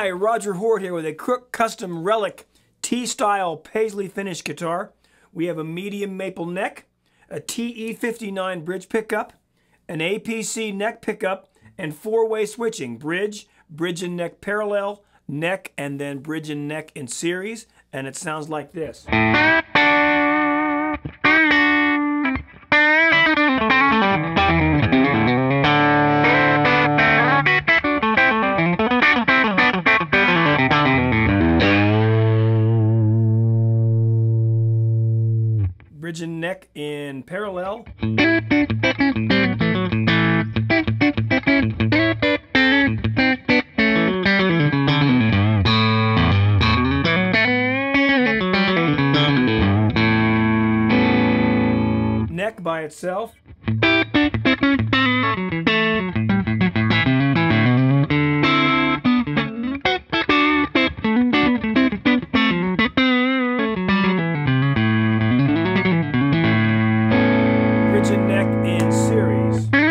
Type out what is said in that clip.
Hi, Roger Hoard here with a Crook Custom Relic T-style Paisley finish guitar. We have a medium maple neck, a TE59 bridge pickup, an APC neck pickup, and four-way switching: bridge, bridge and neck parallel, neck, and then bridge and neck in series. And it sounds like this. Bridge and neck in parallel. Neck by itself. Bridge and neck in series.